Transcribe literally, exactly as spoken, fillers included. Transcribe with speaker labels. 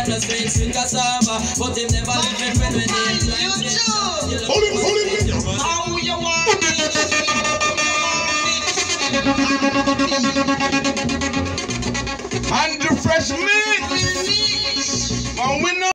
Speaker 1: and no sweet sweet cassava. But him never leave me friend when he climbs it.
Speaker 2: Hold him, hold him.
Speaker 3: How you want
Speaker 2: And the fresh